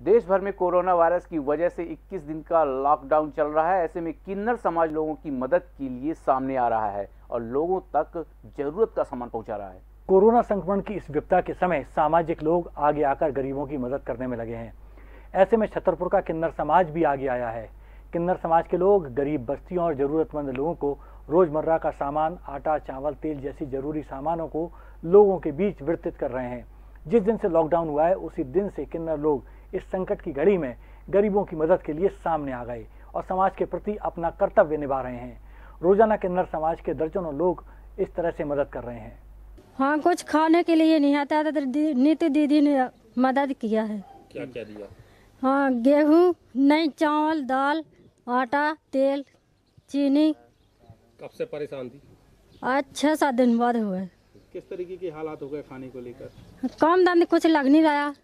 देश भर में कोरोना वायरस की वजह से 21 दिन का लॉकडाउन चल रहा है। ऐसे में किन्नर समाज लोगों की मदद के लिए सामने आ रहा है और लोगों तक जरूरत का सामान पहुंचा रहा है। कोरोना संक्रमण की इस विपदा के समय सामाजिक लोग आगे आकर गरीबों की मदद करने में लगे हैं। ऐसे में छतरपुर का किन्नर समाज भी आगे आया है। किन्नर समाज के लोग गरीब बस्तियों और जरूरतमंद लोगों को रोजमर्रा का सामान, आटा, चावल, तेल जैसी जरूरी सामानों को लोगों के बीच वितरित कर रहे हैं। जिस दिन से लॉकडाउन हुआ है उसी दिन से किन्नर लोग इस संकट की घड़ी में गरीबों की मदद के लिए सामने आ गए और समाज के प्रति अपना कर्तव्य निभा रहे हैं। रोजाना किन्नर समाज के दर्जनों लोग इस तरह से मदद कर रहे हैं। हाँ, कुछ खाने के लिए नहीं आता तो नीतू दीदी ने मदद किया है। क्या क्या दिया? हाँ, गेहूँ, नई चावल, दाल, आटा, तेल, चीनी। कब से परेशान थी? आज 6-7 दिन बाद हुए। किस तरीके के हालात हो गए खाने को लेकर? काम धंधे कुछ लग नहीं रहा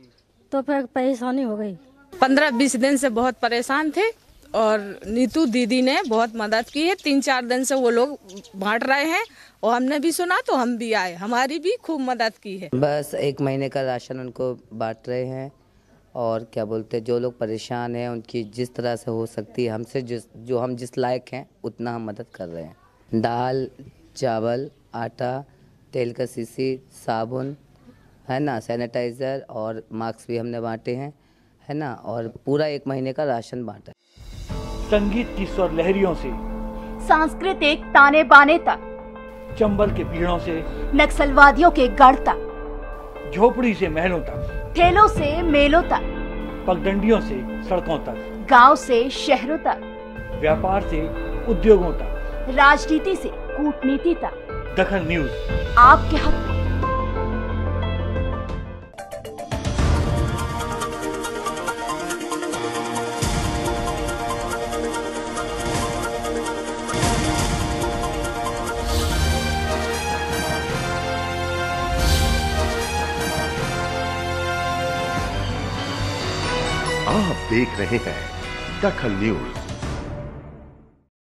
तो फिर परेशानी हो गई। 15-20 दिन से बहुत परेशान थे और नीतू दीदी ने बहुत मदद की है। 3-4 दिन से वो लोग बांट रहे हैं और हमने भी सुना तो हम भी आए, हमारी भी खूब मदद की है। बस 1 महीने का राशन उनको बांट रहे हैं और क्या बोलते हैं, जो लोग परेशान हैं उनकी जिस तरह से हो सकती है हमसे जो हम जिस लायक हैं उतना हम मदद कर रहे हैं। दाल, चावल, आटा, तेल का शीशी, साबुन है ना, सैनिटाइज़र और मास्क भी हमने बांटे हैं है ना, और पूरा 1 महीने का राशन बांटा है। संगीत की स्वर लहरियों से सांस्कृतिक ताने बाने तक, चंबल के पीड़ों से नक्सलवादियों के गढ़ तक, झोपड़ी से महलों तक, ठेलों से मेलों तक, पगडंडियों से सड़कों तक, गांव से शहरों तक, व्यापार से उद्योगों तक, राजनीति से कूटनीति तक, दखल न्यूज आपके हक में। आप देख रहे हैं दखल न्यूज।